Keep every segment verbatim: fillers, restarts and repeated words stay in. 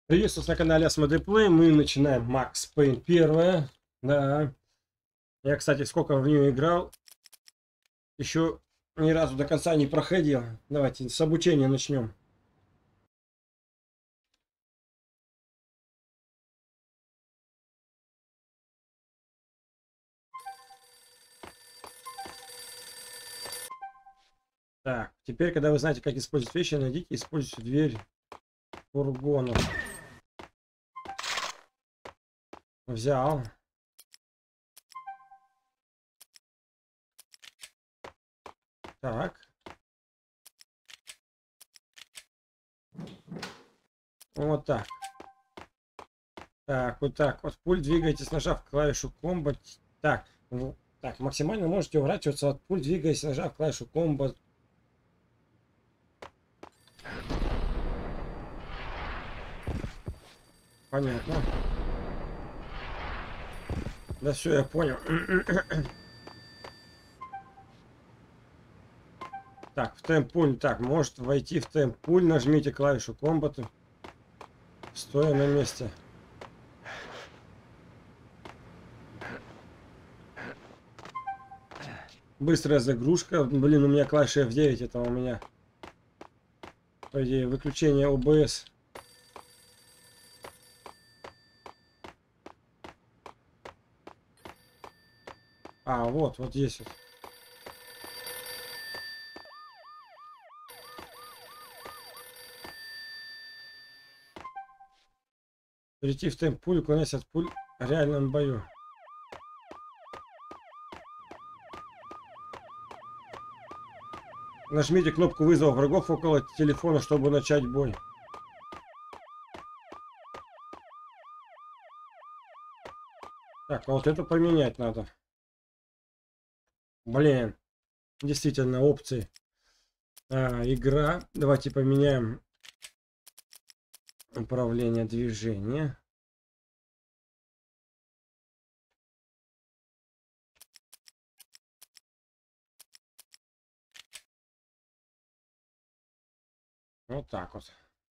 Приветствую вас на канале Asmodeeplay. Мы начинаем Max Payne первая. Да. Я, кстати, сколько в нее играл, еще ни разу до конца не проходил. Давайте с обучения начнем. Так, теперь, когда вы знаете, как использовать вещи, найдите и используйте дверь фургона. Взял. Так. Вот так. Так, вот так. Вот пульт двигайтесь, нажав клавишу комбо. Так, ну, так, максимально можете уворачиваться от пульт, двигаясь, нажав клавишу комбо. Понятно. Да все, я понял. Так, в темп-пуль. Так, может войти в темп-пуль. Нажмите клавишу комбата, стоя на месте. Быстрая загрузка. Блин, у меня клавиша эф девять. Это у меня, по идее, выключение о бэ эс. А, вот, вот здесь вот. Перейти в темп-пуль, уклоняясь от пуль в реальном бою. Нажмите кнопку вызова врагов около телефона, чтобы начать бой. Так, а вот это поменять надо. Блин, действительно, опции. А, игра. Давайте поменяем управление движения. Вот так вот.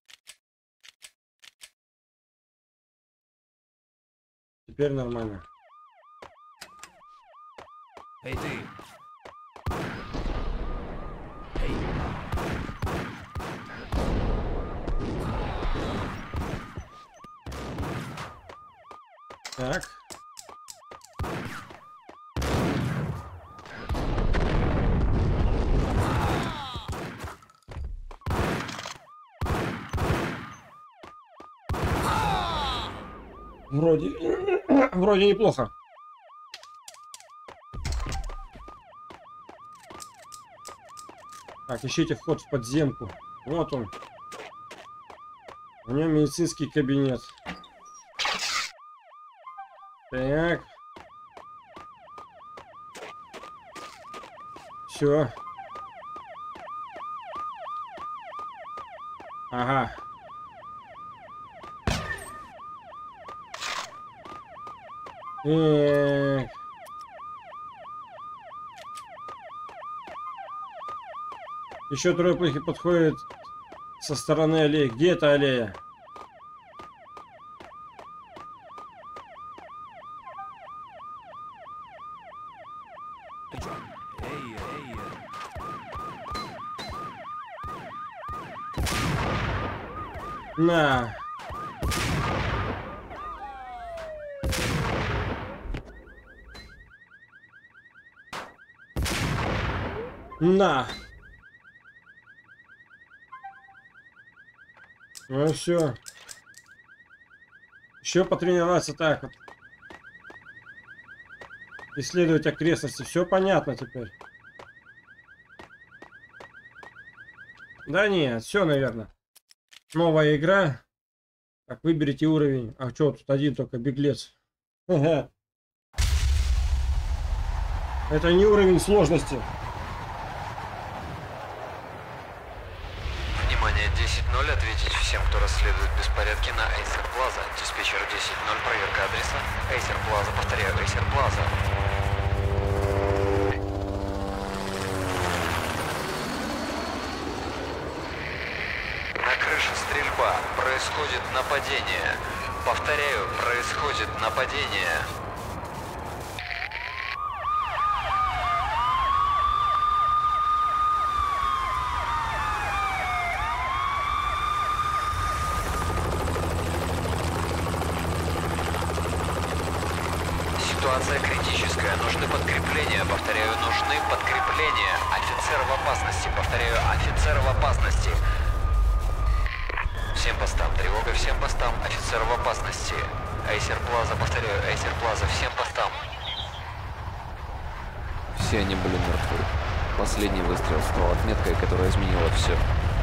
Теперь нормально. Эй, ты! Так. Вроде, вроде неплохо. Так, ищите вход в подземку. Вот он. В нем медицинский кабинет. Так. Все. Ага. Так. Еще трое плохих подходит со стороны аллеи. Где эта аллея? Ты чё? Эй, эй. На. На. Ну все. Еще потренироваться так вот. Исследовать окрестности. Все понятно теперь. Да нет, все, наверное. Новая игра. Так, выберите уровень. А что, тут один только беглец. Ага. Это не уровень сложности. Внимание, десять ноль. Ответить всем, кто расследует беспорядки на Эйсер Плаза. Диспетчер десять ноль. Проверка адреса. Эйсер Плаза. Повторяю, Эйсер Плаза. На крыше стрельба. Пресс происходит нападение. Повторяю, происходит нападение. Ситуация критическая. Нужны подкрепления. Повторяю, нужны подкрепления. Офицер в опасности. Повторяю, офицер в опасности. Всем постам. Тревога всем постам. Офицер в опасности. Эйсер Плаза. Повторяю, Эйсер Плаза. Всем постам. Все они были мертвы. Последний выстрел стал отметкой, которая изменила все.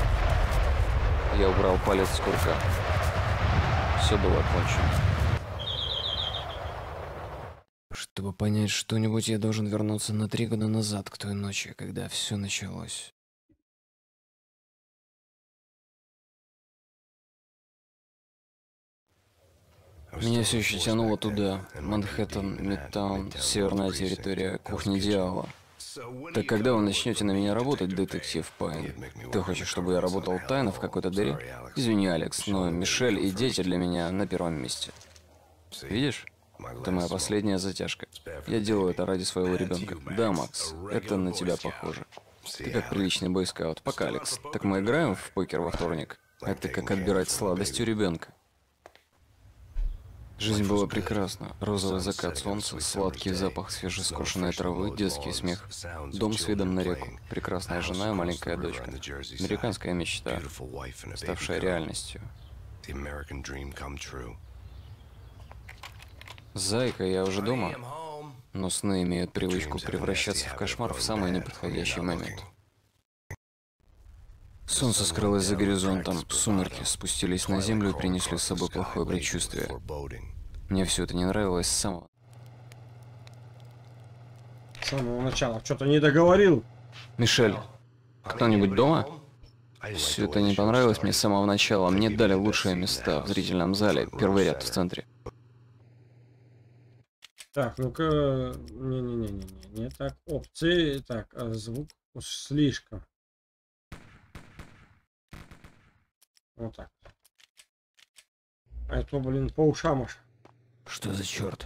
Я убрал палец с курка. Все было кончено. Чтобы понять что-нибудь, я должен вернуться на три года назад, к той ночи, когда все началось. Меня все еще тянуло туда. Манхэттен, Мидтаун, северная территория, кухня дьявола. Так когда вы начнете на меня работать, детектив Пайн? Ты хочешь, чтобы я работал тайно в какой-то дыре? Извини, Алекс, но Мишель и дети для меня на первом месте. Видишь? Это моя последняя затяжка. Я делаю это ради своего ребенка. Да, Макс, это на тебя похоже. Ты как приличный бойскаут. Пока, Алекс. Так мы играем в покер во вторник? Это как отбирать сладость у ребенка. Жизнь была прекрасна. Розовый закат солнца, сладкий запах свежескошенной травы, детский смех. Дом с видом на реку. Прекрасная жена и маленькая дочка. Американская мечта, ставшая реальностью. Зайка, я уже дома. Но сны имеют привычку превращаться в кошмар в самый неподходящий момент. Солнце скрылось за горизонтом, сумерки спустились на землю и принесли с собой плохое предчувствие. Мне все это не нравилось с самого... С самого начала. Что-то не договорил. Мишель, кто-нибудь дома? Все это не понравилось мне с самого начала. Мне дали лучшие места в зрительном зале, первый ряд в центре. Так, ну-ка, не-не-не-не-не, не так, опции, так, а звук слишком. Вот так. А это, блин, по ушам аж. Что за черт?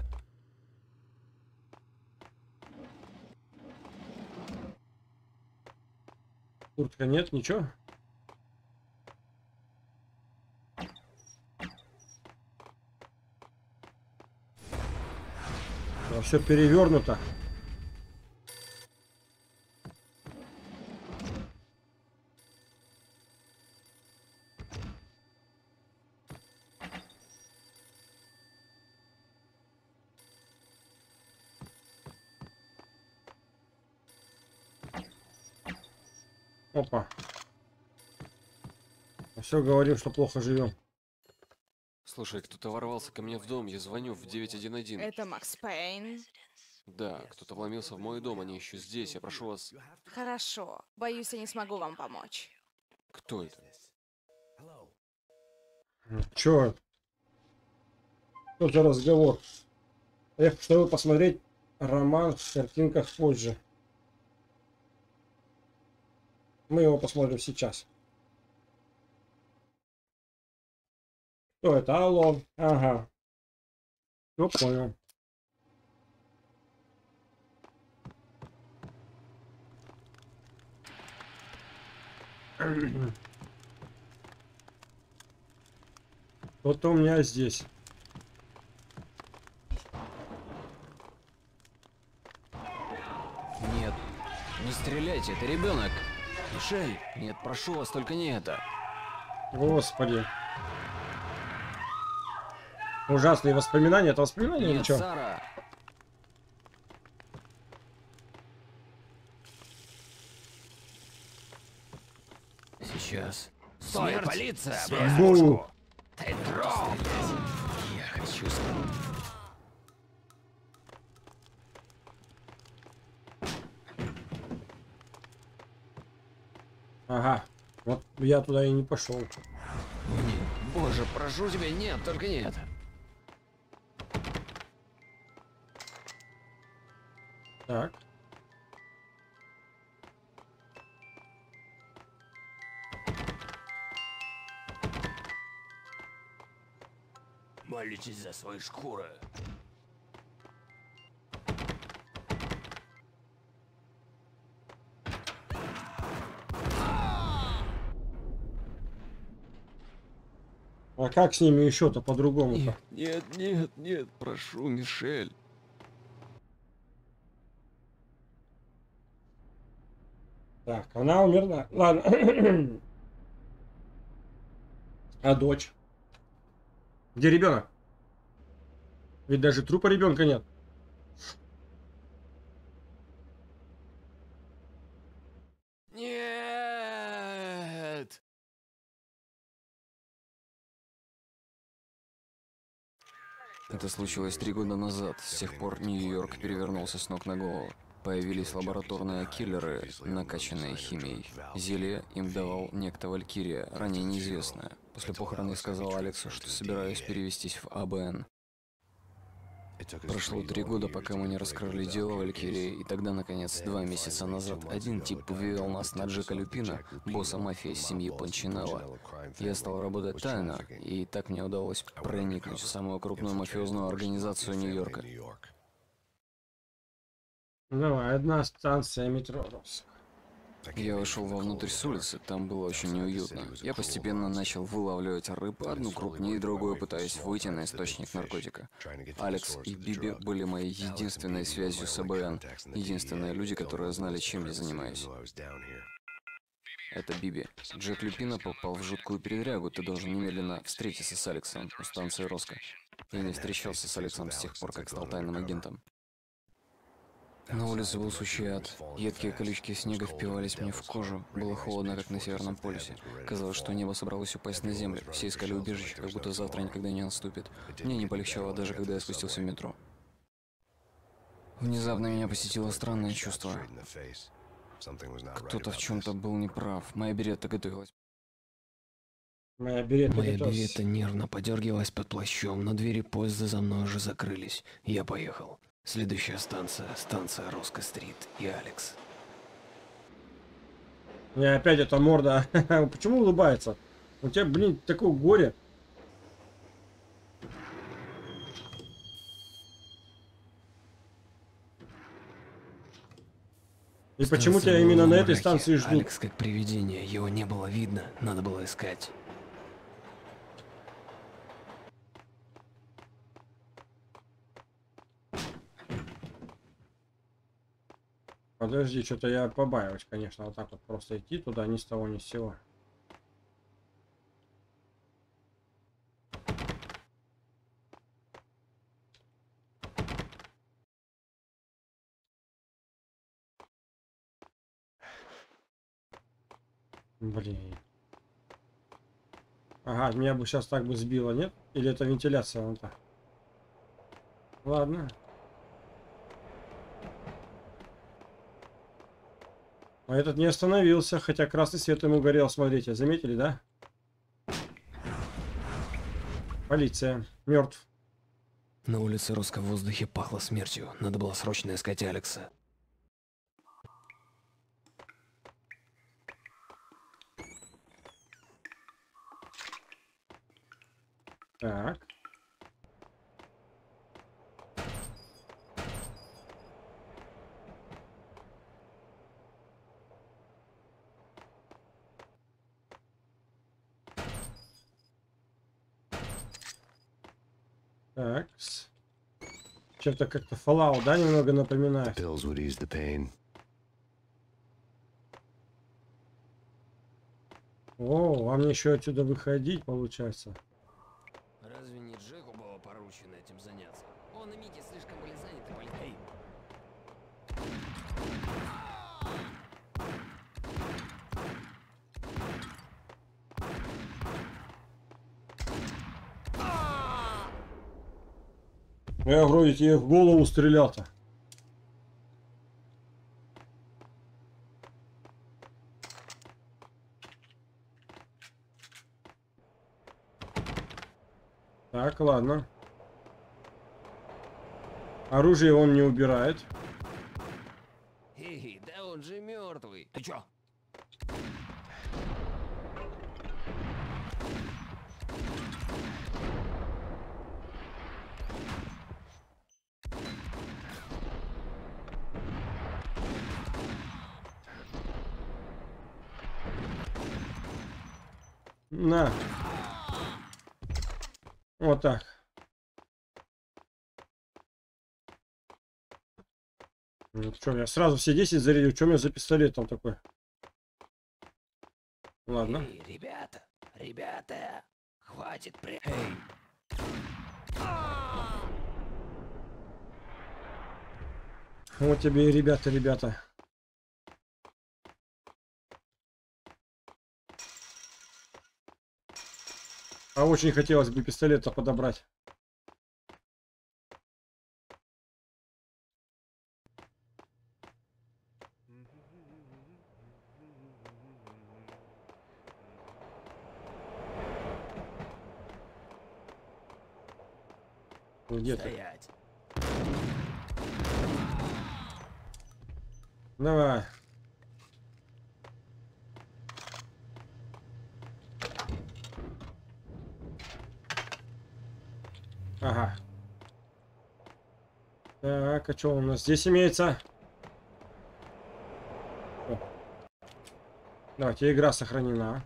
Куртка нет, ничего? Все перевернуто. Опа. Все говорим, что плохо живем. Слушай, кто-то ворвался ко мне в дом, я звоню в девять один один. Это Макс Пейн. Да, кто-то вломился в мой дом, они еще здесь, я прошу вас... Хорошо. Боюсь, я не смогу вам помочь. Кто это? Чё? Что за разговор? Я чтобы посмотреть роман в картинках позже. Мы его посмотрим сейчас. Что это? Алло. Ага. Ну, понял. Кто-то у меня здесь. Нет, не стреляйте, это ребенок. Мишель, нет, прошу вас, только не это. Господи. Ужасные воспоминания. Это воспоминания или Нет, что? Сара. Сейчас. Стой, Смерть. полиция! Бу. Ты труп! Я хочу сказать. Ага. Вот я туда и не пошел. Нет, боже, прошу тебя, нет, только не это. Так. молитесь за свои шкуры. А как с ними еще-то по-другому-то? Нет, нет, нет, нет, прошу, Мишель. Так, она умерла. Ладно. А дочь? Где ребенок? Ведь даже трупа ребенка нет. Нет! Это случилось три года назад. С тех пор Нью-Йорк перевернулся с ног на голову. Появились лабораторные киллеры, накачанные химией. Зелье им давал некто Валькирия, ранее неизвестная. После похорон я сказал Алексу, что собираюсь перевестись в А Б Н. Прошло три года, пока мы не раскрыли дело Валькирии, и тогда, наконец, два месяца назад, один тип вывел нас на Джека Люпина, босса мафии из семьи Панчинелло. Я стал работать тайно, и так мне удалось проникнуть в самую крупную мафиозную организацию Нью-Йорка. Давай, одна станция метро. Я вошел вовнутрь с улицы, там было очень неуютно. Я постепенно начал вылавливать рыб, одну крупнее, другую пытаясь выйти на источник наркотика. Алекс и Биби были моей единственной связью с А Б Н, единственные люди, которые знали, чем я занимаюсь. Это Биби. Джек Люпина попал в жуткую передрягу, ты должен немедленно встретиться с Алексом у станции Роско. Я не встречался с Алексом с тех пор, как стал тайным агентом. На улице был сущий ад. Едкие колючки снега впивались мне в кожу. Было холодно, как на Северном полюсе. Казалось, что небо собралось упасть на землю. Все искали убежище, как будто завтра никогда не наступит. Мне не полегчало, даже когда я спустился в метро. Внезапно меня посетило странное чувство. Кто-то в чем-то был неправ. Моя беретта готовилась. Моя беретта Моя готовилась. беретта нервно подергивалась под плащом, но двери поезда за мной уже закрылись. Я поехал. Следующая станция, станция Роско-стрит и Алекс. И опять эта морда. Почему улыбается? У тебя, блин, такое горе. И почему тебя Станция именно была на в этой мраке. станции ждут? Алекс как привидение, его не было видно, надо было искать. Подожди, что-то я побаиваюсь, конечно, вот так вот просто идти туда ни с того ни с сего. Блин. Ага, меня бы сейчас так бы сбило, нет? Или это вентиляция вон та? Ладно. А этот не остановился, хотя красный свет ему горел, смотрите, заметили, да? Полиция. Мертв. На улице Роско в воздухе пахло смертью, надо было срочно искать Алекса. Так. Так. Чем-то как-то Fallout, да, немного напоминает. Pills would ease the pain. О, вам еще отсюда выходить, получается. Разве не Джеку было поручено этим заняться? Он и Микки слишком были заняты полицейским. Я вроде тебе в голову стрелял-то. Так, ладно. Оружие он не убирает. Эй, да он же мертвый. Ты чё? На. Вот так. Ну, что, я сразу все десять зарядил. Что у меня за пистолет там такой? Ладно. Эй, ребята, ребята, хватит при... Эй, Вот тебе и ребята, ребята. А очень хотелось бы пистолета подобрать. Где ты? Стоять. Давай. Ага. Так, а что у нас здесь имеется? О. Давайте, игра сохранена.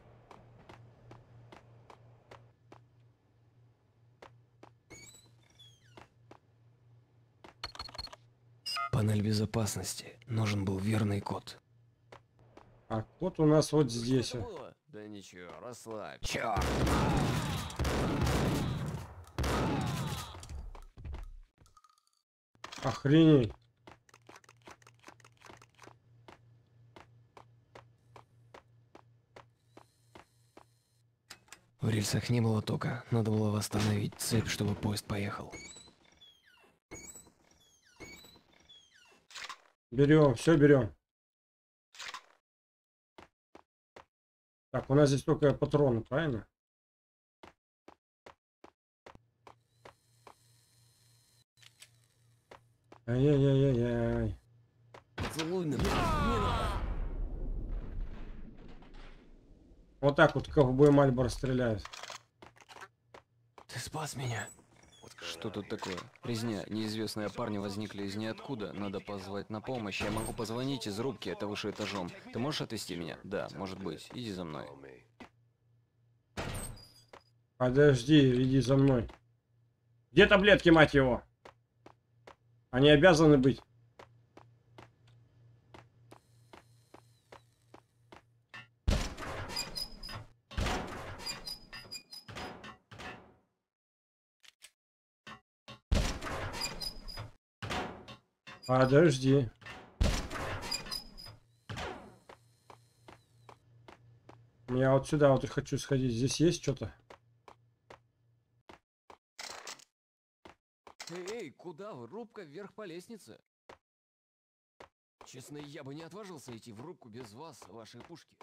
Панель безопасности. Нужен был верный код. А код у нас вот здесь. Что это было? Да ничего, расслабь. Чёрт! Охренеть. В рельсах не было тока. Надо было восстановить цепь, чтобы поезд поехал. Берем, все берем. Так, у нас здесь только патроны, правильно? Ай-яй-яй-яй-яй. Целуй меня. Вот так вот ковбой Мальборо стреляет. Ты спас меня. Что тут такое? Резня. Неизвестные парни возникли из ниоткуда. Надо позвать на помощь. Я могу позвонить из рубки, это выше этажом. Ты можешь отвезти меня? Да, может быть. Иди за мной. Подожди, иди за мной. Где таблетки, мать его? Они обязаны быть. Подожди. Я вот сюда вот и хочу сходить. Здесь есть что-то? Эй, куда вы? Рубка вверх по лестнице. Честно, я бы не отважился идти в рубку без вас, вашей пушки.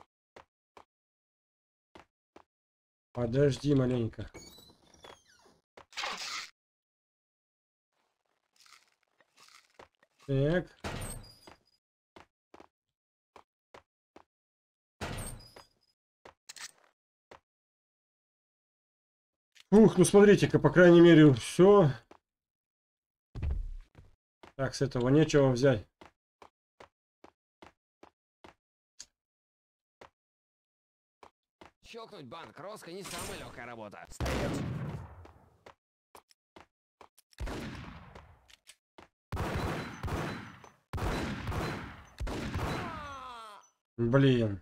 Подожди маленько. Так. Ух, ну смотрите-ка, по крайней мере, все. Так, с этого нечего взять. Щелкнуть банк, Роско не самая легкая работа. Стоять. Блин.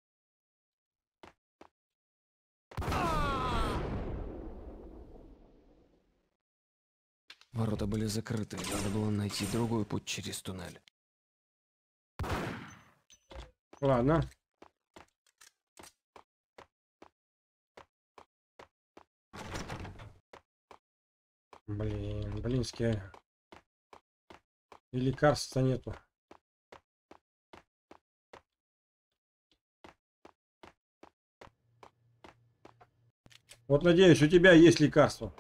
Ворота были закрыты, надо было найти другой путь через туннель. Ладно. Блин, блинские. И лекарства нету. Вот надеюсь, у тебя есть лекарство.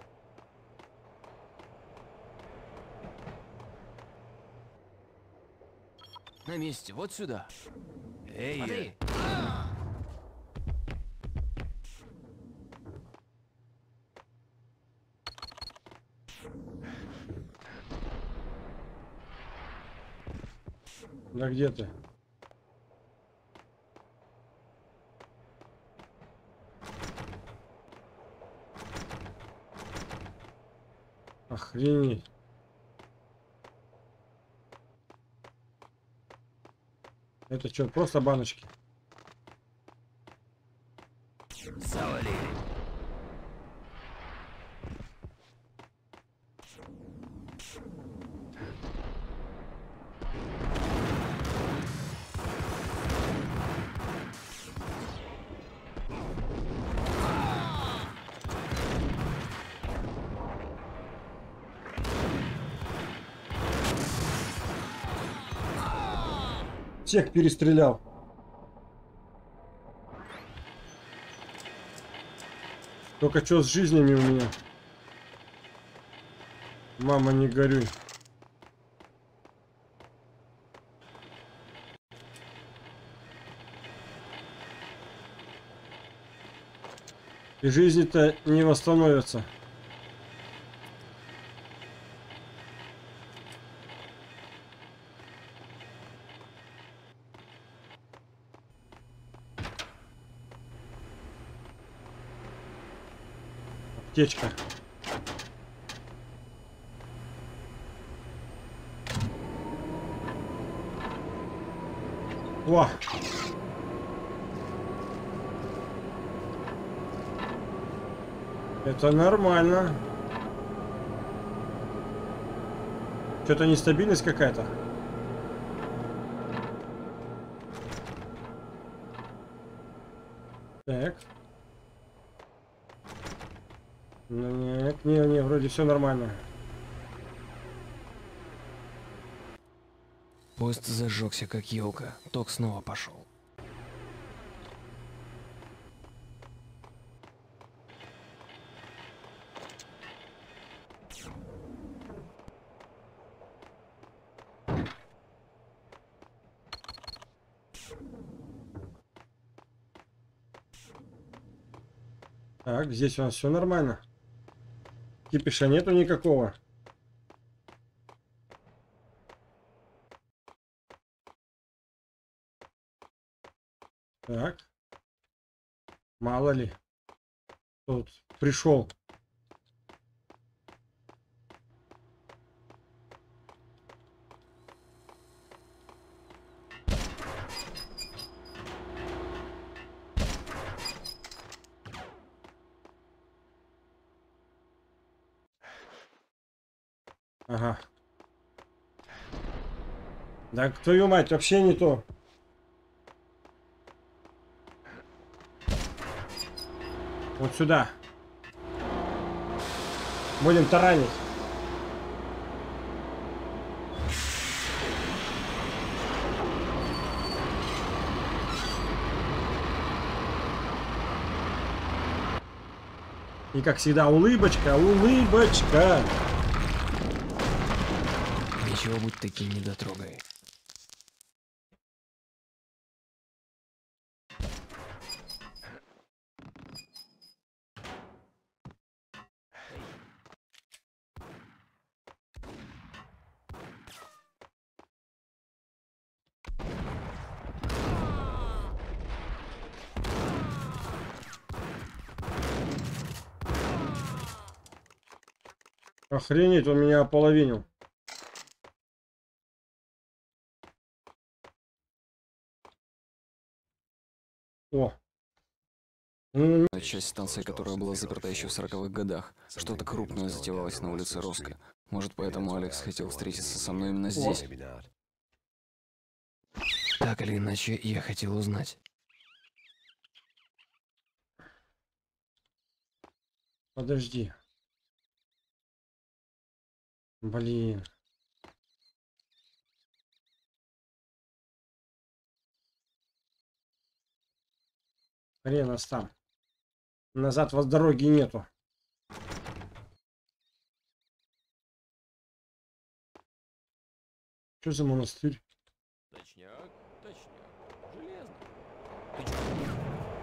На месте, вот сюда. эй, Смотри. Да где ты? Охренеть. Это что, просто баночки? Завалили. Всех перестрелял. Только что с жизнями у меня? Мама, не горюй. И жизни-то не восстановятся. Аптечка. О! Это нормально. Что-то нестабильность какая-то. Так. Ну, нет, не, не, вроде все нормально. Поезд зажегся, как елка. Ток снова пошел. Так, здесь у нас все нормально. Кипиша нету никакого. Так. Мало ли. Тут пришел. Ага. Да твою мать, вообще не то. Вот сюда. Будем таранить. И как всегда, улыбочка, улыбочка. Ничего, будь таким недотрогой. Охренеть, он меня ополовинил. О. Ну, Часть станции, которая была заперта еще в сороковых годах. Что-то крупное затевалось на улице Роско. Может, поэтому Алекс хотел встретиться со мной именно здесь. Так или иначе, я хотел узнать. подожди. Блин. Хрен нас там. Назад вас дороги нету. Что за монастырь? Точняк, точняк. Железно. Ты чё?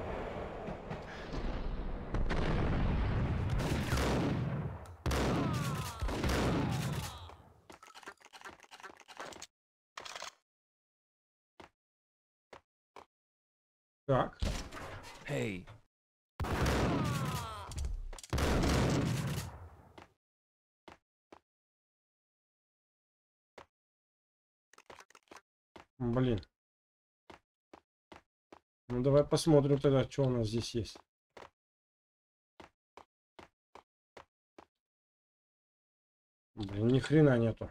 Так. Эй, Блин. Ну давай посмотрим тогда, что у нас здесь есть. Блин, ни хрена нету.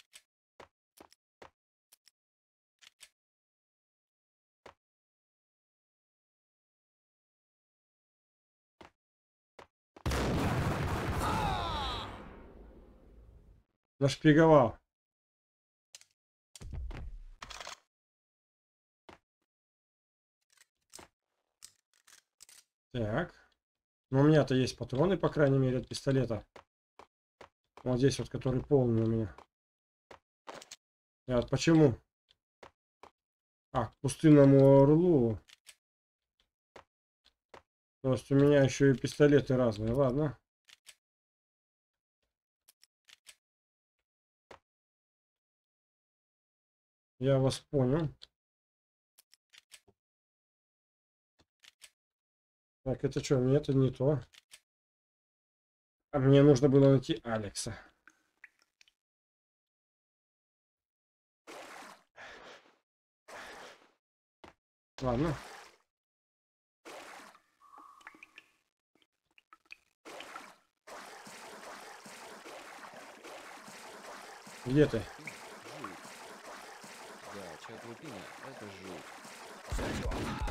Нашпиговал. Так. Ну, у меня-то есть патроны, по крайней мере, от пистолета. Вот здесь вот, который полный у меня. А вот почему? А, к пустынному орлу. То есть у меня еще и пистолеты разные. Ладно. Я вас понял. Так, это что? Мне это не то. А мне нужно было найти Алекса. Ладно. Где ты? Жуть. Да, чай лупина — это жуть.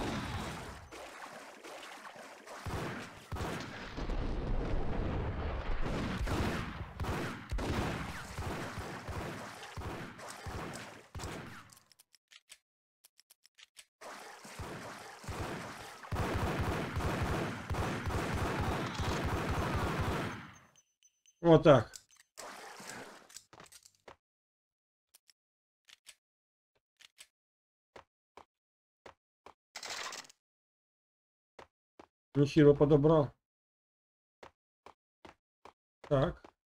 Вот так. Нехило подобрал. Так.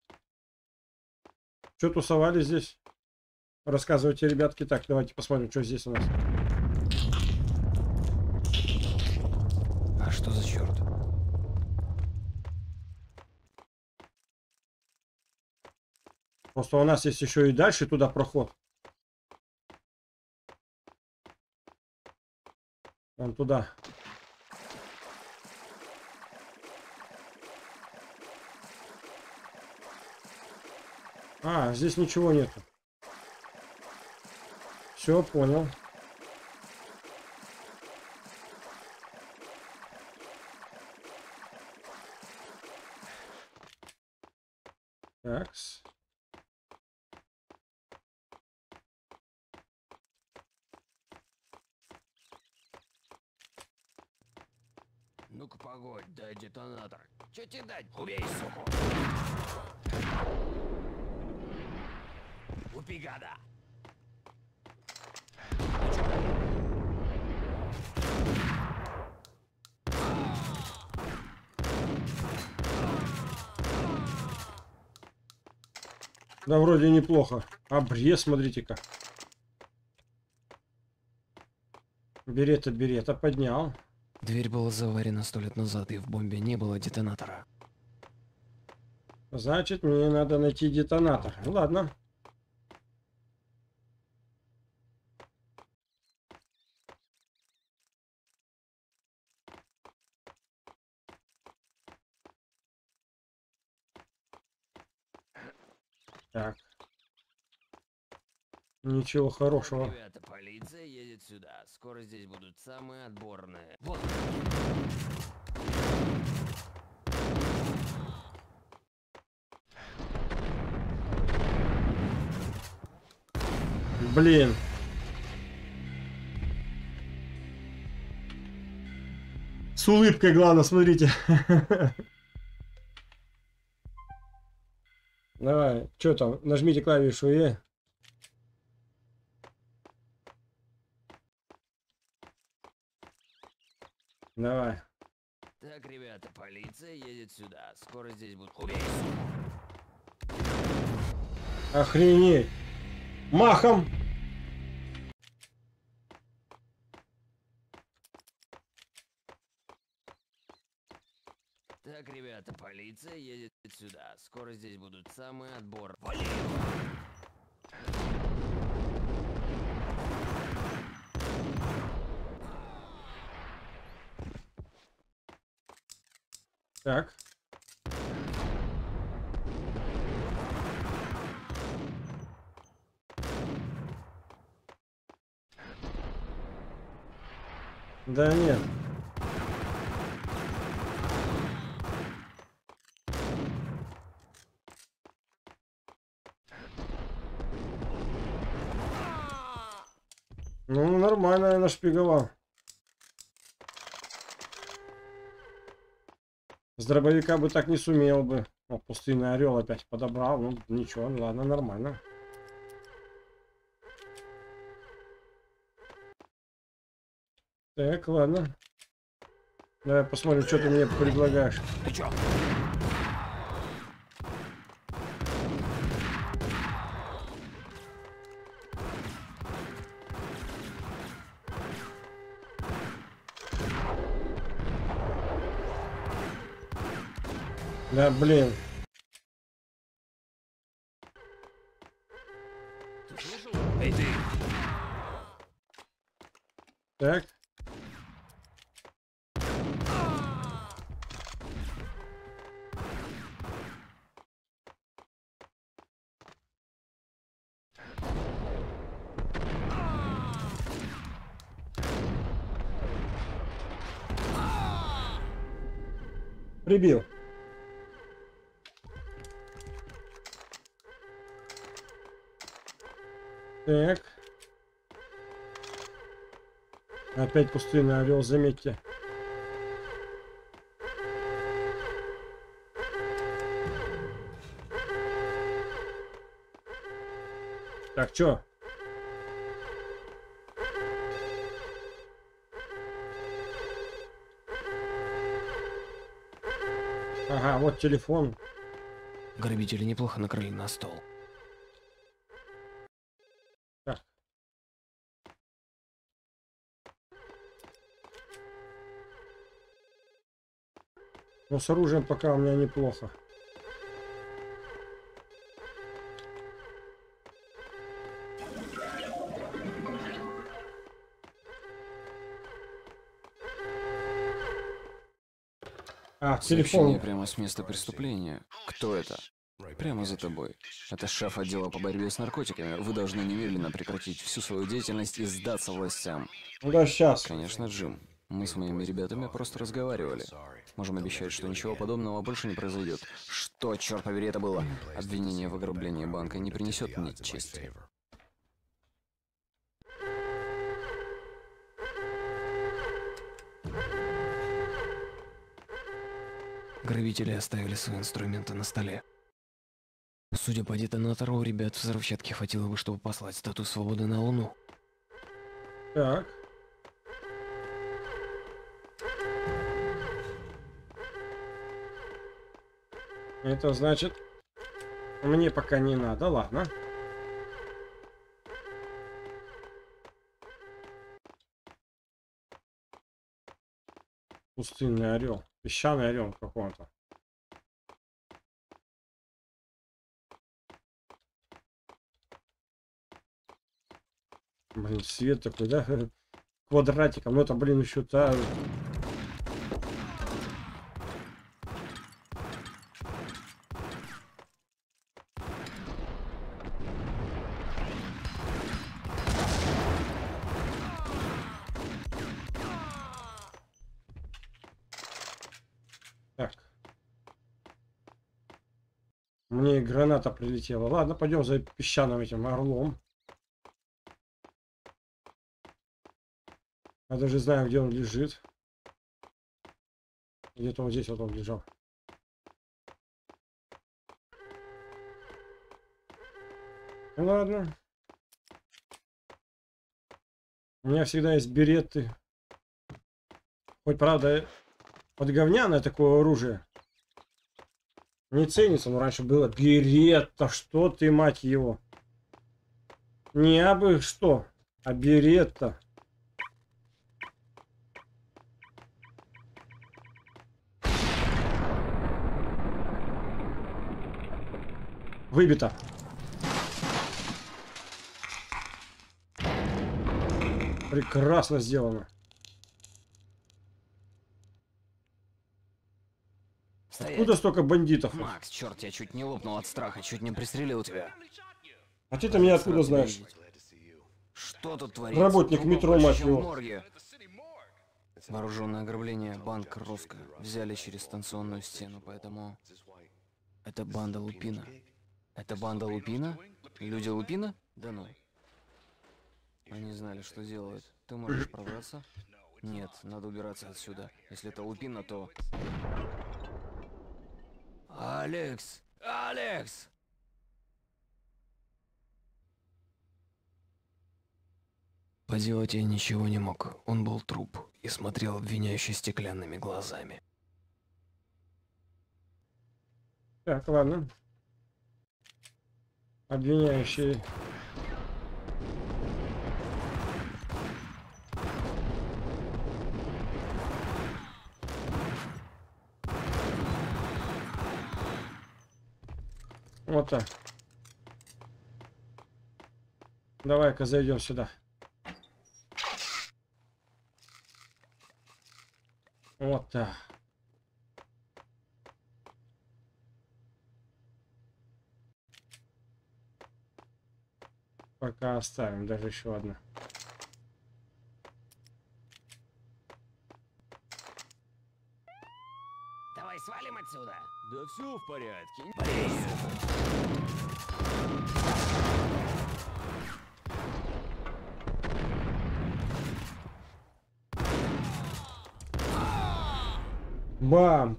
Что тусовали здесь? Рассказывайте, ребятки. Так, давайте посмотрим, что здесь у нас. А что за черт? Просто у нас есть еще и дальше туда проход. Вон туда. А, здесь ничего нету. Все, понял. Такс. Ну-ка, погодь, дай детонатор. Че тебе дать? Убей, суку! Убей, гада! Да, вроде неплохо. Обрез, смотрите-ка. Берета, берета, поднял. Дверь была заварена сто лет назад, и в бомбе не было детонатора. Значит, мне надо найти детонатор. Ну, ладно. Так. Ничего хорошего. Ребята, полиция едет сюда. Скоро здесь будут самые отборные. Вот. Блин. С улыбкой, главное, смотрите. Давай, что там? Нажмите клавишу Е. Давай. Так, ребята, полиция едет сюда. Скоро здесь будут... Убей! Охренеть. Махом. Так, ребята, полиция едет сюда. Скоро здесь будут самые отбор. Вали! Так. Да нет. Ну, нормально я нашпиговал. С дробовика бы так не сумел бы. О, пустынный орел опять подобрал. Ну, ничего, ладно, нормально. Так, ладно. Давай посмотрим, что ты мне предлагаешь. Ты чё? Да, блин. Эй, ты! Так. Прибил. Так. Опять пустынный орел, заметьте. Так, чё? Ага, вот телефон. Грабители неплохо накрыли на стол. Так. Ну, с оружием пока у меня неплохо. А, Сообщение телефон. прямо с места преступления. Кто это? Прямо за тобой. Это шеф отдела по борьбе с наркотиками. Вы должны немедленно прекратить всю свою деятельность и сдаться властям. Ну да, сейчас. Конечно, Джим. Мы с моими ребятами просто разговаривали. Можем обещать, что ничего подобного больше не произойдет. Что, черт побери, это было? Обвинение в ограблении банка не принесет мне чести. Грабители оставили свои инструменты на столе. Судя по детонатору, у ребят взрывчатки хватило бы, чтобы послать статус свободы на Луну. Так. Это значит, мне пока не надо, ладно. Пустынный орел. Песчаный орел какого-то. Блин, свет такой, да? Квадратиком. Ну это, блин, еще та... Так. Мне граната прилетела. Ладно, пойдем за песчаным этим орлом. Я даже знаю, где он лежит. Где-то вот здесь вот он лежал. Ну ладно. У меня всегда есть береты. Хоть, правда, подговняное такое оружие. Не ценится, но раньше было беретта. Что ты, мать его? Не абы что, а беретта. Выбито. Прекрасно сделано. Стоять. Откуда столько бандитов? Макс, черт, я чуть не лопнул от страха, чуть не пристрелил тебя. А ты-то меня откуда Рад знаешь? видеть. Что тут творится? Работник Трупов метро, больше, мать чем в его. морге. Вооруженное ограбление, банк Роско. Взяли через станционную стену, поэтому... Это банда Лупина. Это банда Лупина? Люди Лупина? Да ну. Они знали, что делают. Ты можешь пробраться? Нет, надо убираться отсюда. Если это Лупина, то... Алекс! Алекс! Поделать я ничего не мог. Он был труп и смотрел обвиняюще стеклянными глазами. Так, ладно. Обвиняющий. Вот так. Давай-ка зайдем сюда. Вот так. Пока оставим, даже еще одна. Давай свалим отсюда. Да все в порядке. Бамк.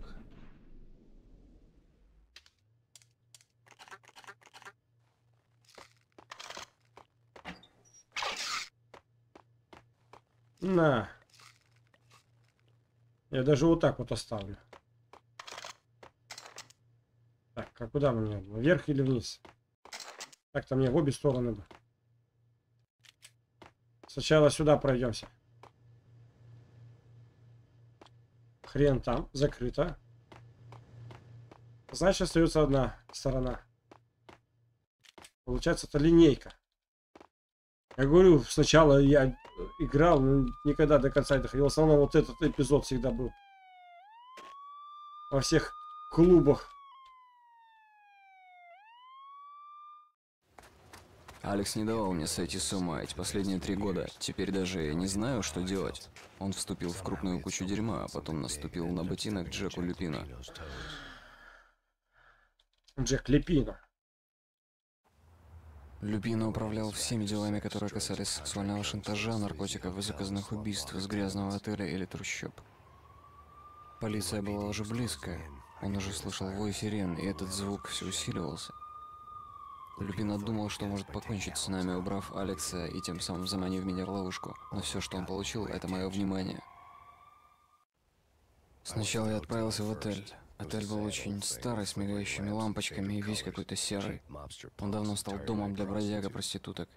На. Я даже вот так вот оставлю. Так, а куда мне? Вверх или вниз? Так-то мне в обе стороны бы. Сначала сюда пройдемся. Хрен там, закрыто. Значит, остается одна сторона. Получается, это линейка. Я говорю, сначала я играл, но никогда до конца не доходил. В основном вот этот эпизод всегда был. Во всех клубах. Алекс не давал мне сойти с ума эти последние три года. Теперь даже я не знаю, что делать. Он вступил в крупную кучу дерьма, а потом наступил на ботинок Джеку Люпина. Джек Люпино. Люпино управлял всеми делами, которые касались сексуального шантажа, наркотиков и заказных убийств из грязного отеля или трущоб. Полиция была уже близко. Он уже слышал вой сирен, и этот звук все усиливался. Люпино думал, что может покончить с нами, убрав Алекса и тем самым заманив меня в ловушку. Но все, что он получил, это мое внимание. Сначала я отправился в отель. Отель был очень старый, с мигающими лампочками и весь какой-то серый. Он давно стал домом для бродяга-проституток.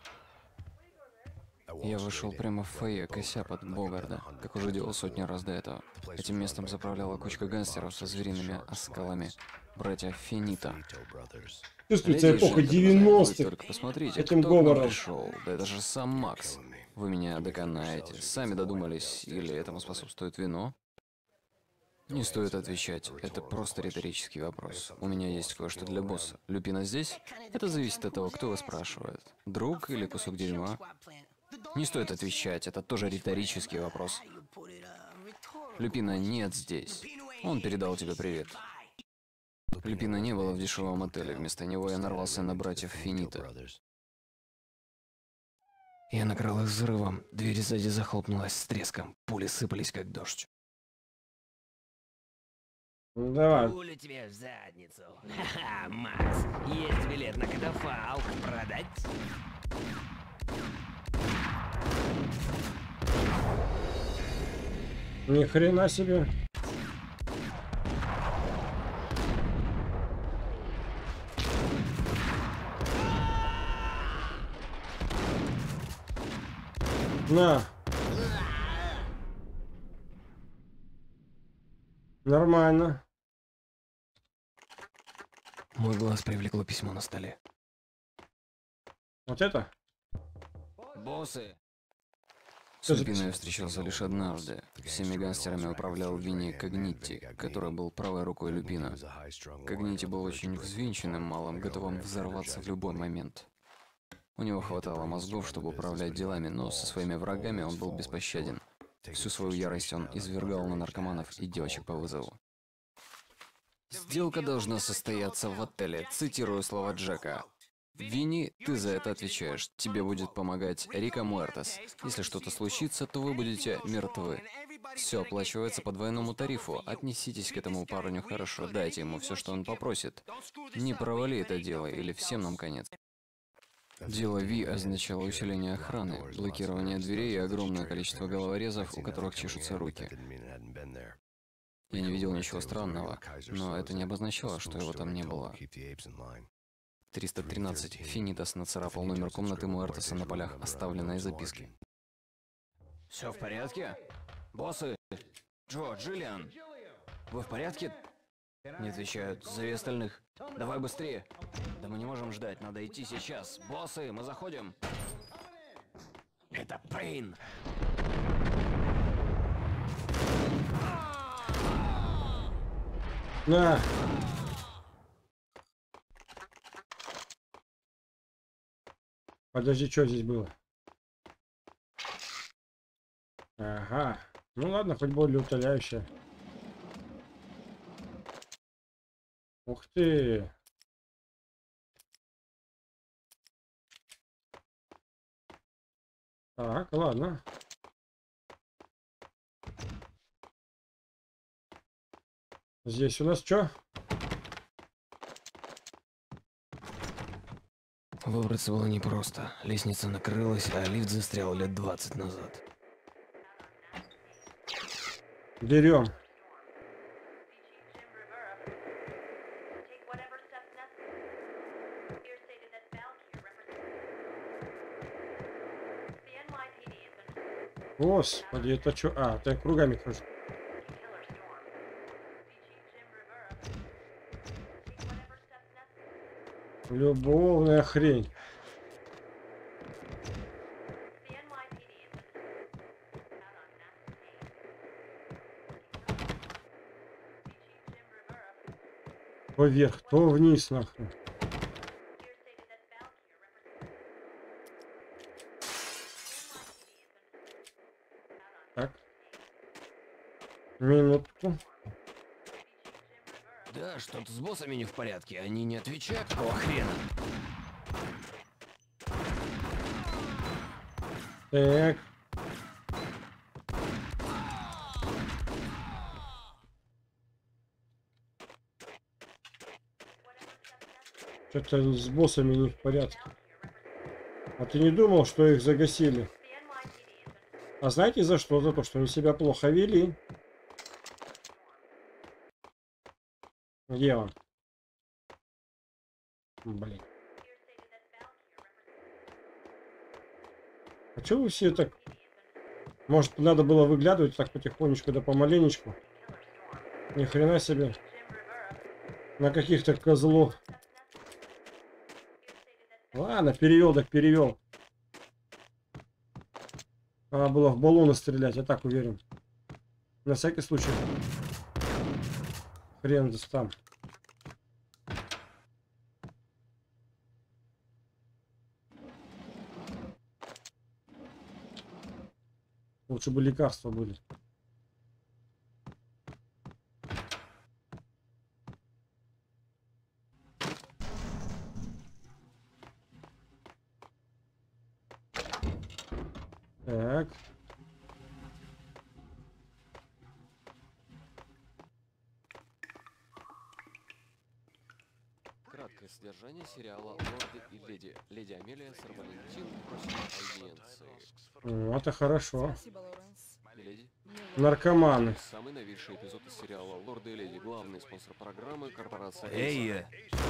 Я вышел прямо в фойе, кося под Богарда, как уже делал сотни раз до этого. Этим местом заправляла кучка гангстеров со звериными оскалами. Братья Финита. Чувствуется Глядишь, эпоха это девяностых. Только посмотрите, Этим кто к нам говором. пришел. Да это же сам Макс. Вы меня доконаете. Сами додумались, или этому способствует вино? Не стоит отвечать. Это просто риторический вопрос. У меня есть кое-что для босса. Люпина здесь? Это зависит от того, кто вас спрашивает. Друг или кусок дерьма? Не стоит отвечать. Это тоже риторический вопрос. Люпина нет здесь. Он передал тебе привет. Люпина не было в дешевом отеле. Вместо него я нарвался на братьев Финита. Я накрыл их взрывом. Дверь сзади захлопнулась с треском. Пули сыпались, как дождь. Ну, давай. Пулю тебе в задницу. Ха-ха, Макс, есть билет на катафалк продать? Ни хрена себе. На. Нормально. Мой глаз привлекло письмо на столе. Вот это? Боссы, С Лупиной я встречался лишь однажды. Всеми гангстерами управлял Винни Когнитти, который был правой рукой Люпина. Когнитти был очень взвинченным малым, готовым взорваться в любой момент. У него хватало мозгов, чтобы управлять делами, но со своими врагами он был беспощаден. Всю свою ярость он извергал на наркоманов и девочек по вызову. «Сделка должна состояться в отеле», цитирую слова Джека. «Винни, ты за это отвечаешь. Тебе будет помогать Рика Муэртес. Если что-то случится, то вы будете мертвы. Все оплачивается по двойному тарифу. Отнеситесь к этому парню хорошо, дайте ему все, что он попросит. Не провали это дело, или всем нам конец». Дело Ви означало усиление охраны, блокирование дверей и огромное количество головорезов, у которых чешутся руки. Я не видел ничего странного, но это не обозначало, что его там не было. триста тринадцать. Финитас нацарапал номер комнаты Муэртеса на полях оставленной записки. Все в порядке? Боссы? Джо, Джиллиан? Вы в порядке? Не отвечают. Зови остальных. Давай быстрее. Да мы не можем ждать, надо идти сейчас. Боссы, мы заходим. Это Пейн. На! Подожди, что здесь было? Ага. Ну ладно, хоть более утоляющая. Ух ты! Так, ладно. Здесь у нас что? Выбраться было непросто. Лестница накрылась, а лифт застрял лет двадцать назад. Берем. Господи, это что? А, ты кругами хожу. Любовная хрень. То вверх, то вниз, нахуй. Так. Минутку. Да, что-то с боссами не в порядке. Они не отвечают, какого хрена? Так. Что-то с боссами не в порядке. А ты не думал, что их загасили? А знаете за что? За то, что они себя плохо вели. Где он? Блин. А что вы все так... Может, надо было выглядывать так потихонечку, да помаленечку? Ни хрена себе. На каких-то козлов. Ладно, перевел, так перевел. Надо было в баллоны стрелять, я так уверен. На всякий случай. Хрен там. Лучше бы лекарства были. Так. Краткое содержание сериала «Лорды и леди». Леди Амелия Сарвалентин просит аудиенции. Вот это хорошо. Спасибо, Лоренс. Леди. Наркоманы. Самый новейший эпизод из сериала «Лорды и леди». Главный спонсор программы — корпорация Эй! Эйса.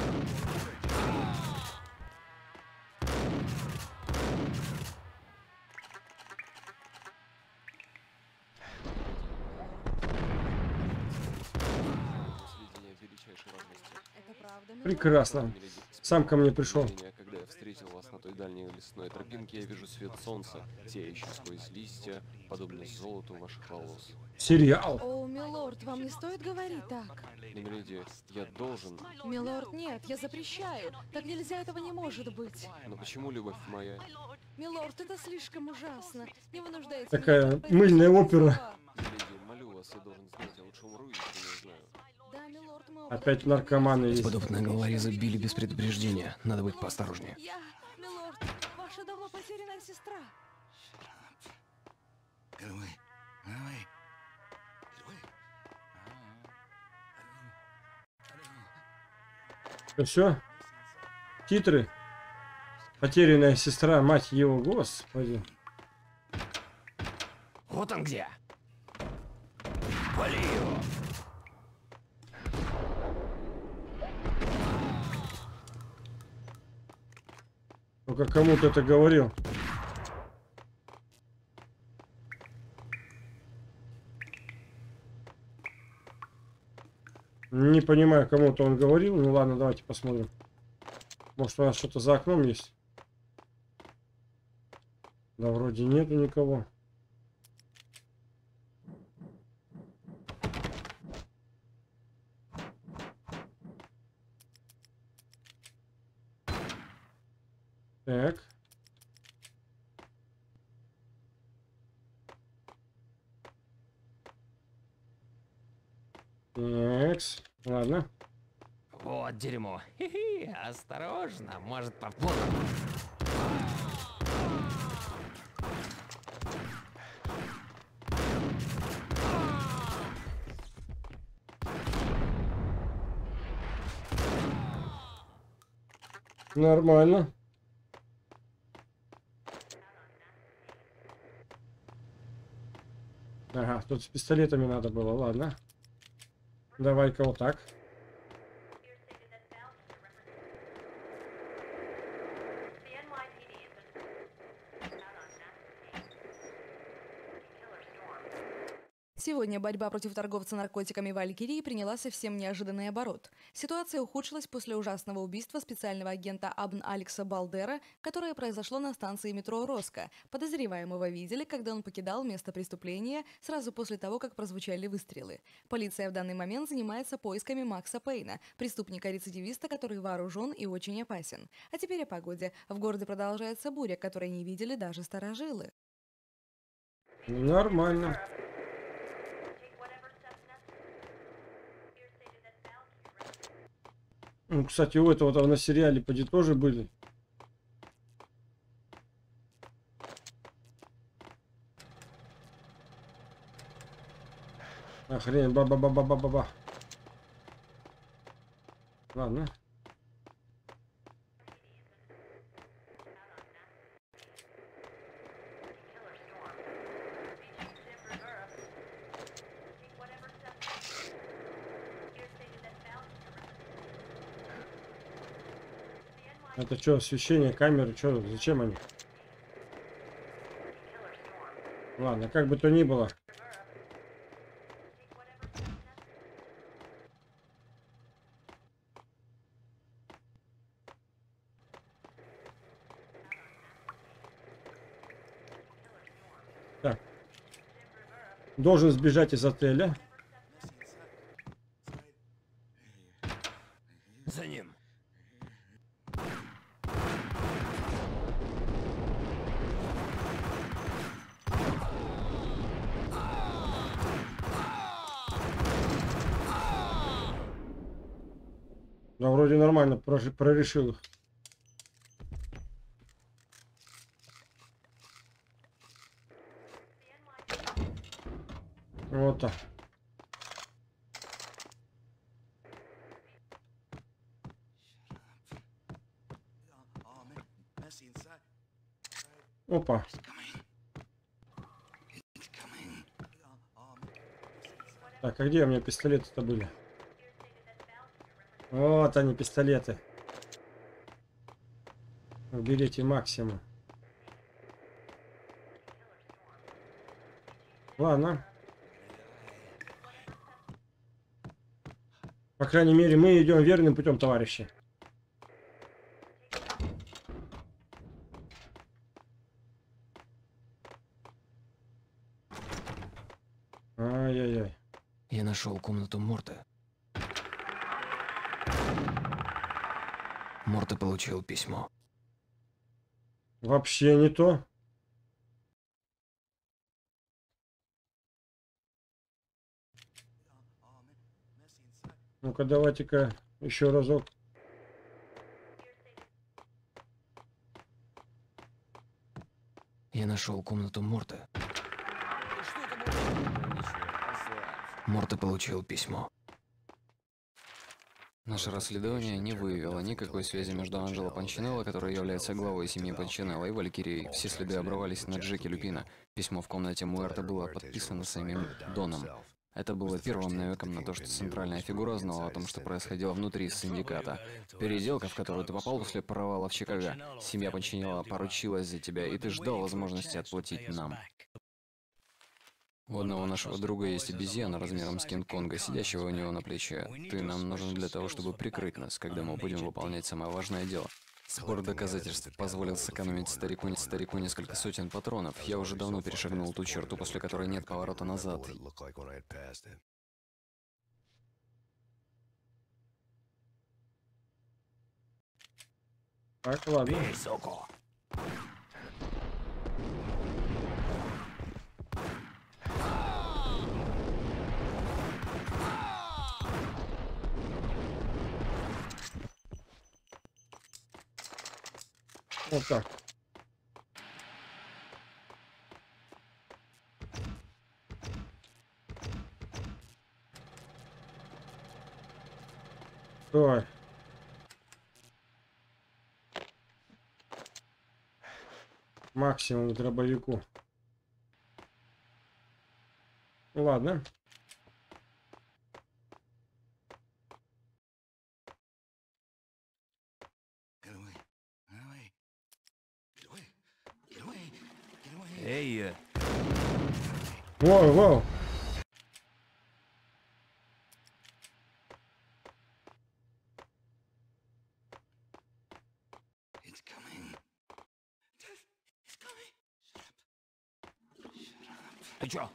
Сведения величайшей важности. Это правда, милорд? Прекрасно. Сам ко мне пришел. Когда я встретил вас на той дальней лесной тропинке я вижу свет солнца, сияющий сквозь листья, подобно золоту ваших волос. Сериал. О, милорд, вам не стоит говорить так. Миледи, я должен... Милорд, нет, я запрещаю. Так нельзя, этого не может быть. Но почему, любовь моя? Милорд, это слишком ужасно. Не вынуждайте Такая меня произносить мыльная эти опера. слова. Миледи, молю вас, я должен знать, я лучше умру, если не знаю. Да, милорд, мы оба Опять должны наркоманы умереть. есть. Подобные головорезы били без предупреждения. Надо быть поосторожнее. Я, милорд, ваша давно потерянная сестра. Все? Титры? Потерянная сестра, мать его, господи. Вот он где. Вали его. Только кому-то это говорил. Не понимаю, кому-то он говорил. Ну ладно, давайте посмотрим. Может, у нас что-то за окном есть? Да, вроде нету никого. Так. Такс. Ладно. Вот дерьмо. Хи-хи, осторожно, может попутать. Нормально. Ага, тут с пистолетами надо было, ладно. Давай-ка вот так. Сегодня борьба против торговца наркотиками Валькирии приняла совсем неожиданный оборот. Ситуация ухудшилась после ужасного убийства специального агента Абн Алекса Балдера, которое произошло на станции метро Роско. Подозреваемого видели, когда он покидал место преступления сразу после того, как прозвучали выстрелы. Полиция в данный момент занимается поисками Макса Пейна, преступника-рецидивиста, который вооружен и очень опасен. А теперь о погоде. В городе продолжается буря, которой не видели даже старожилы. Нормально. Ну, кстати, у этого там на сериале поди тоже были. Охренеть, ба-ба-ба-ба-ба-ба. Ладно. Это что, освещение камеры, что, зачем они? Ладно, как бы то ни было. Так. Должен сбежать из отеля. За ним. Да, вроде нормально прожи- прорешил их. Вот так. Опа. Так, а где у меня пистолеты-то были? Вот они, пистолеты. Уберите максимум. Ладно. По крайней мере, мы идем верным путем, товарищи. Ай-яй-яй. Я нашел комнату Морта. Морта получил письмо. Вообще не то. Ну-ка, давайте-ка еще разок. Я нашел комнату Морта. Что-то будет? Ничего, расслабься. Морта получил письмо. Наше расследование не выявило никакой связи между Анджело Панчинелло, который является главой семьи Панчинелло, и Валькирией. Все следы обрывались на Джеки Люпино. Письмо в комнате Муэрта было подписано самим Доном. Это было первым намеком на то, что центральная фигура знала о том, что происходило внутри синдиката. Переделка, в которую ты попал после провала в Чикаго. Семья Панчинелло поручилась за тебя, и ты ждал возможности отплатить нам. У одного нашего друга есть обезьяна размером с Кинг-Конга, сидящего у него на плече. Ты нам нужен для того, чтобы прикрыть нас, когда мы будем выполнять самое важное дело. Сбор доказательств позволил сэкономить старику, старику несколько сотен патронов. Я уже давно перешагнул ту черту, после которой нет поворота назад. Так, ладно. Суко. Вот так. Давай. Максимум к дробовику. Ладно. Эй, э, Воу, воу. ты чё?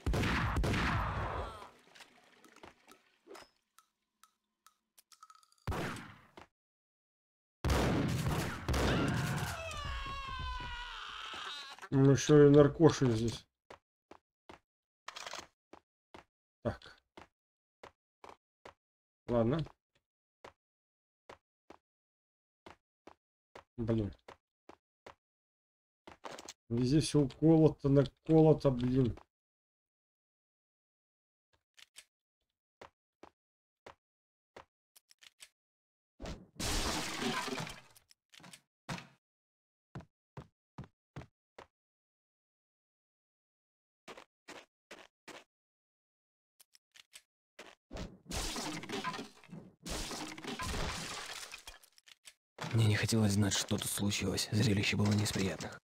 Ну еще и наркоши здесь. Так. Ладно. Блин. Везде все уколото, наколото, блин. Мне не хотелось знать, что тут случилось. Зрелище было не из приятных.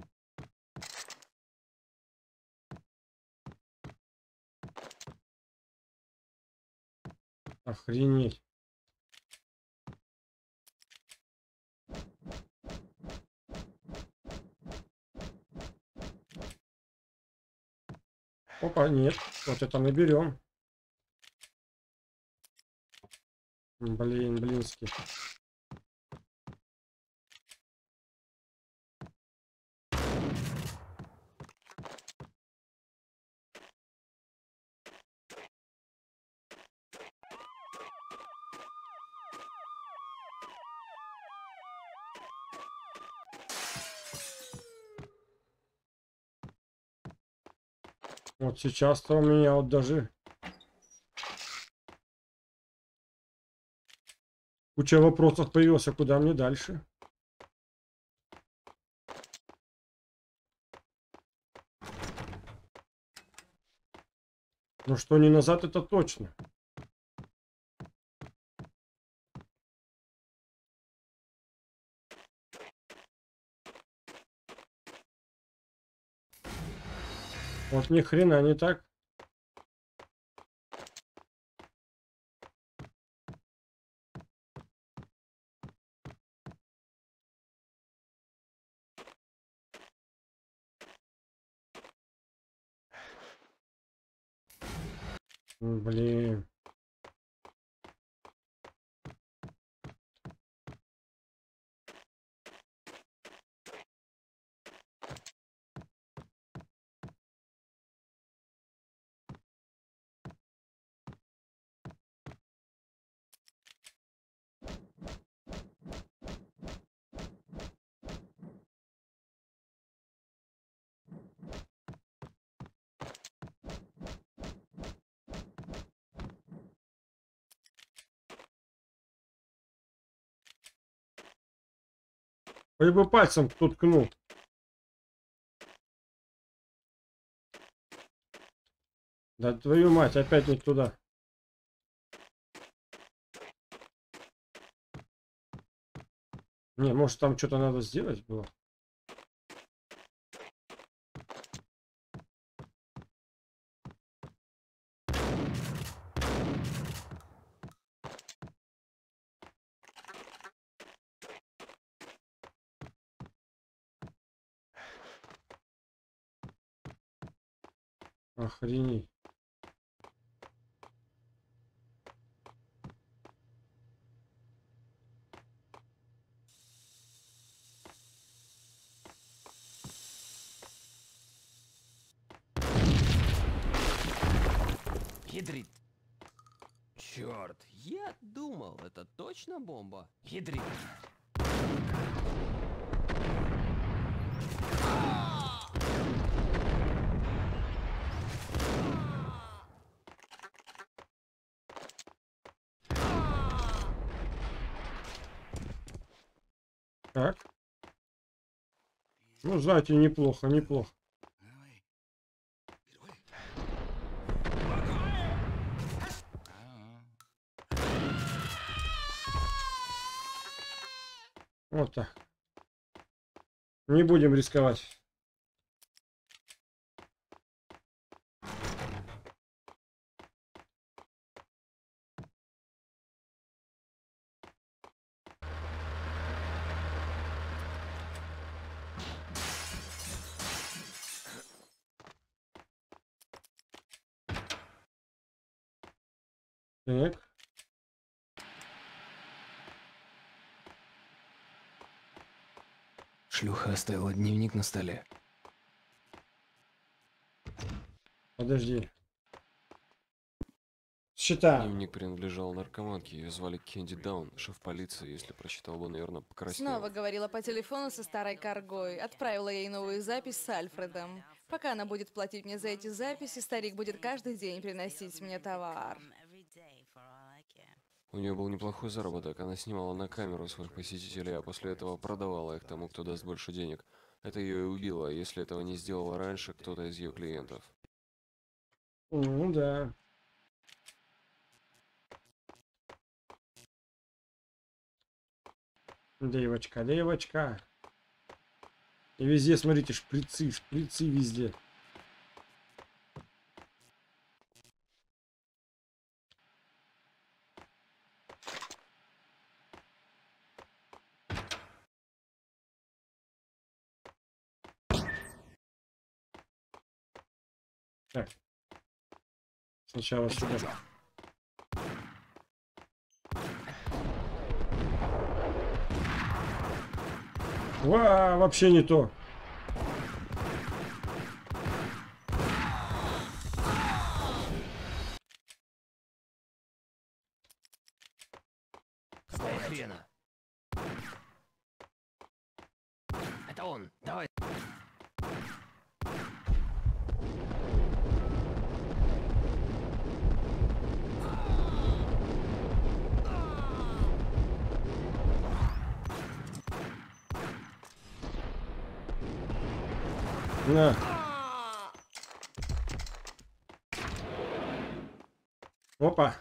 Охренеть. Опа, нет. Вот это мы берем. Блин, блинский. Вот сейчас-то у меня вот даже куча вопросов появилась, а куда мне дальше? Ну что, не назад, это точно. Вот ни хрена не так. Блин. Хоть бы пальцем кто ткнул. Да твою мать, опять не туда. Не, может там что-то надо сделать было? Охренеть. Ядрит. Черт, я думал, это точно бомба. Ядрит. Так. Ну, знаете, неплохо, неплохо. Вот так. Не будем рисковать. Так. Шлюха оставила дневник на столе. Подожди. Счета. Дневник принадлежал наркоманке, ее звали Кэнди Даун, шеф полиции, если прочитал бы, наверное, покраснел. Снова говорила по телефону со старой коргой. Отправила ей новую запись с Альфредом. Пока она будет платить мне за эти записи, старик будет каждый день приносить мне товар. У нее был неплохой заработок, она снимала на камеру своих посетителей, а после этого продавала их тому, кто даст больше денег. Это ее и убило, если этого не сделала раньше кто-то из ее клиентов. Ну да. Девочка, девочка. И везде, смотрите, шприцы, шприцы везде. Так. Сначала сюда. Ва, вообще не то. Какого хрена? Это он. Давай. На. Опа.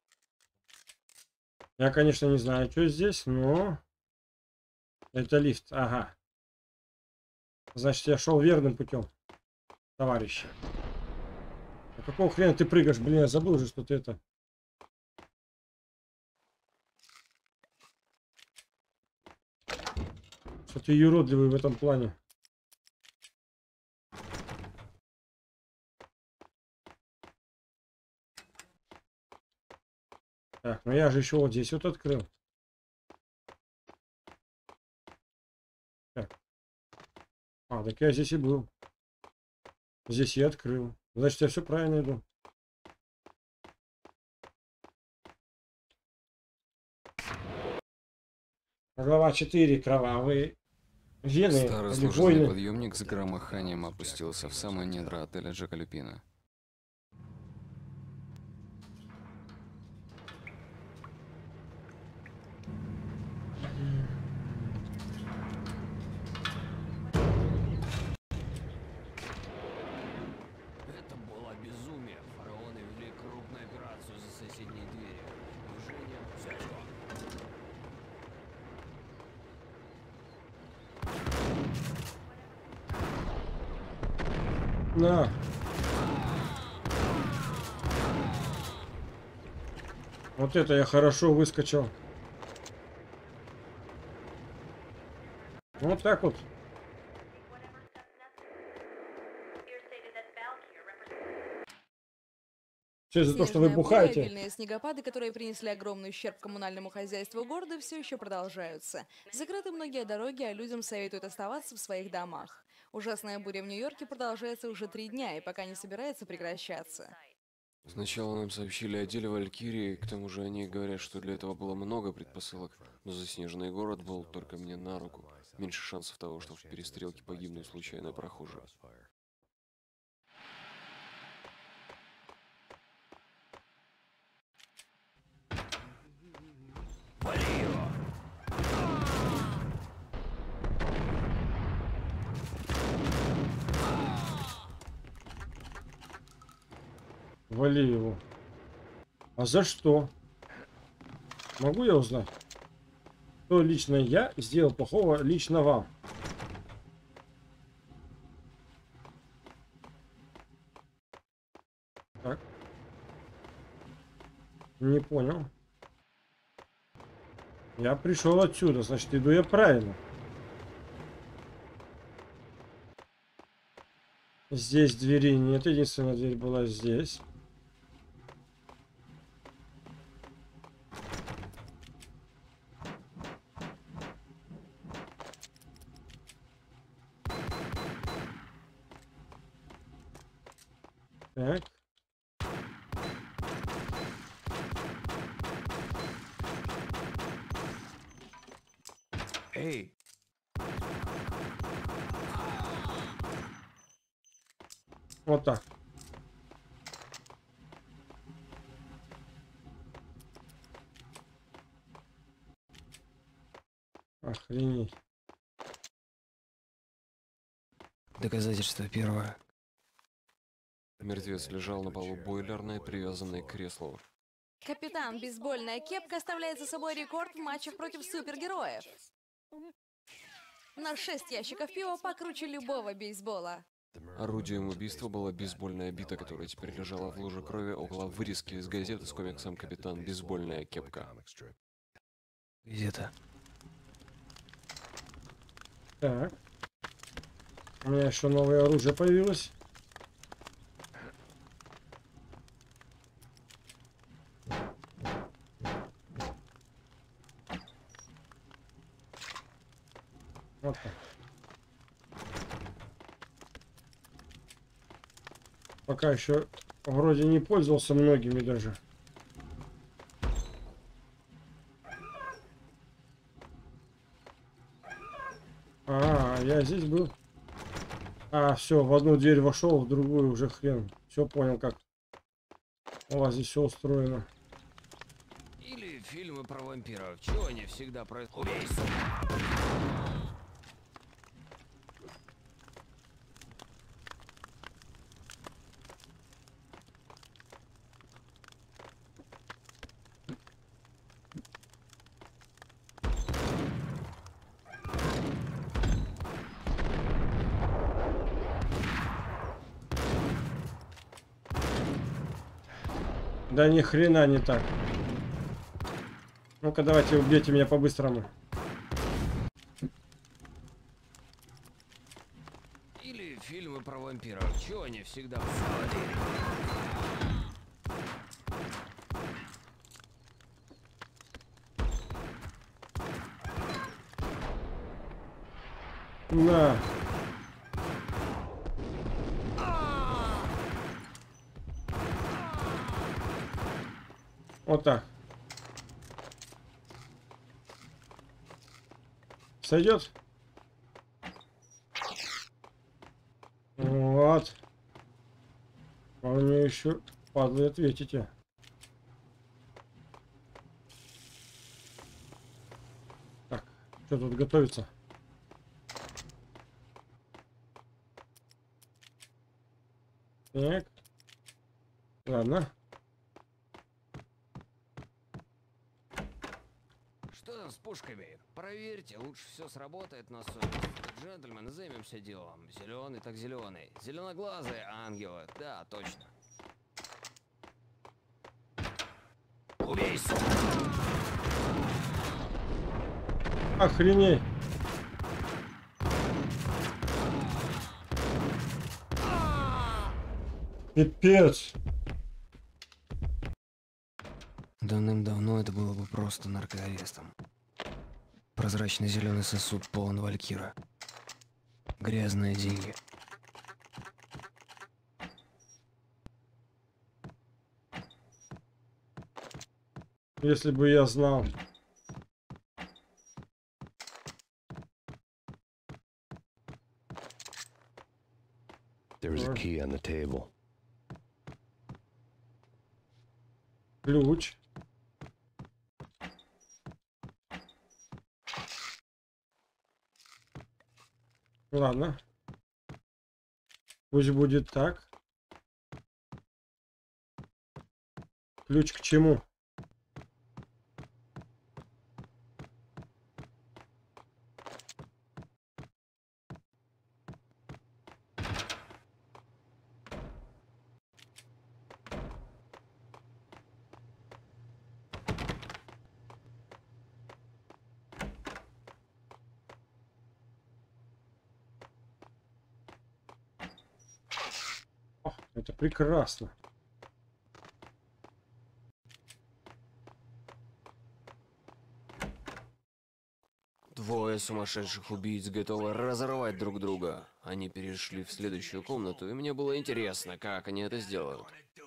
Я, конечно, не знаю, что здесь, но... Это лифт, ага. Значит, я шел верным путем, товарищи. А какого хрена ты прыгаешь? Блин, я забыл уже, что ты это... Что ты юродливый в этом плане. Так, ну я же еще вот здесь вот открыл. Так. А, так я здесь и был. Здесь я открыл. Значит, я все правильно иду. Глава четыре. Кровавые вены. Старый или служебный войны. подъемник с громыханием опустился в самое недра отеля Джека Люпина. Это было безумие. Фараоны вели крупную операцию за соседней дверью. Движение взятие. На. Вот это я хорошо выскочил. Вот так вот. Все за то, что вы Снежная буря и бухаете. обильные снегопады, которые принесли огромный ущерб коммунальному хозяйству города, все еще продолжаются. Закрыты многие дороги, а людям советуют оставаться в своих домах. Ужасная буря в Нью-Йорке продолжается уже три дня и пока не собирается прекращаться. Сначала нам сообщили о деле Валькирии, к тому же они говорят, что для этого было много предпосылок, но заснеженный город был только мне на руку. Меньше шансов того, что в перестрелке погибнут случайно прохожие. Вали его. А за что? Могу я узнать? Что лично я сделал плохого лично вам? Так. Не понял. Я пришел отсюда, значит, иду я правильно. Здесь двери нет, единственная дверь была здесь. Так. Эй, Вот так. Охренеть. Доказательство первое. Мертвец лежал на полу бойлерной, привязанной к креслу. Капитан, бейсбольная кепка оставляет за собой рекорд в матчах против супергероев. На шесть ящиков пива покруче любого бейсбола. Орудием убийства была бейсбольная бита, которая теперь лежала в луже крови около вырезки из газеты с комиксом «Капитан Бейсбольная кепка». Где-то. Так. У меня еще новое оружие появилось. Вот так. Пока еще вроде не пользовался многими даже. А, я здесь был. А, все, в одну дверь вошел, в другую уже хрен. Все понял, как у вас здесь все устроено. или фильмы про вампиров. Чего они всегда происходят? Убейся! Да ни хрена не так. Ну-ка, давайте убейте меня по-быстрому. Или фильмы про вампиров. Чего они всегда происходят? На. Вот так. Сойдет? Вот. А мне еще падлы ответите. Так, что тут готовится? Так. Ладно. Что там с пушками? Проверьте, лучше все сработает на совесть. Джентльмены, займемся делом. Зеленый так зеленый. Зеленоглазые ангелы. Да, точно. Убей, сука! Охренеть. Пипец. Давным-давно это было бы просто наркоарестом. Прозрачный зеленый сосуд полон валькира. Грязные деньги. Если бы я знал. There was a key on the table. Ключ. Ладно. Пусть будет так. Ключ к чему? О, это прекрасно. Двое сумасшедших убийц готовы разорвать друг друга. Они перешли в следующую комнату, и мне было интересно, как они это сделают.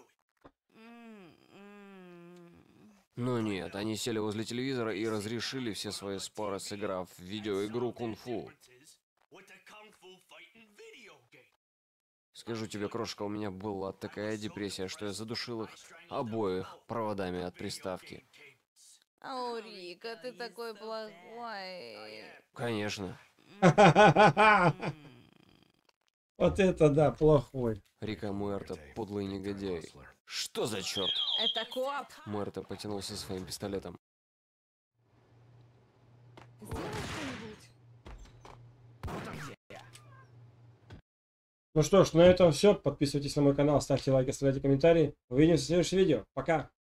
Но нет, они сели возле телевизора и разрешили все свои споры, сыграв в видеоигру кунг-фу. Скажу тебе, крошка, у меня была такая депрессия, что я задушил их обоих проводами от приставки. О, Рика, ты такой плохой. Конечно. Вот это да, плохой. Рика Муэрто, подлый негодяй. Что за черт? Это коп. Муэрто потянулся своим пистолетом. Сделай что-нибудь. Ну что ж, на этом все. Подписывайтесь на мой канал, ставьте лайки, оставляйте комментарии. Увидимся в следующем видео. Пока.